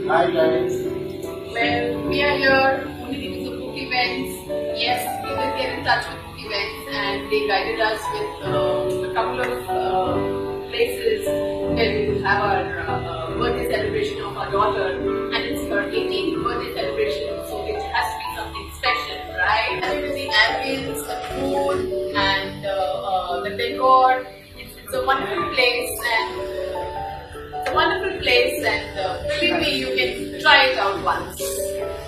Hi guys. Well, we are here only because of BookEventZ. Yes, we will get in touch with BookEventZ and they guided us with a couple of places where we will have our birthday celebration of our daughter, and it's her 18th birthday celebration, so it has to be something special, right? And with the ambience, the food and the decor, it's a wonderful place and believe me, you can try it out once.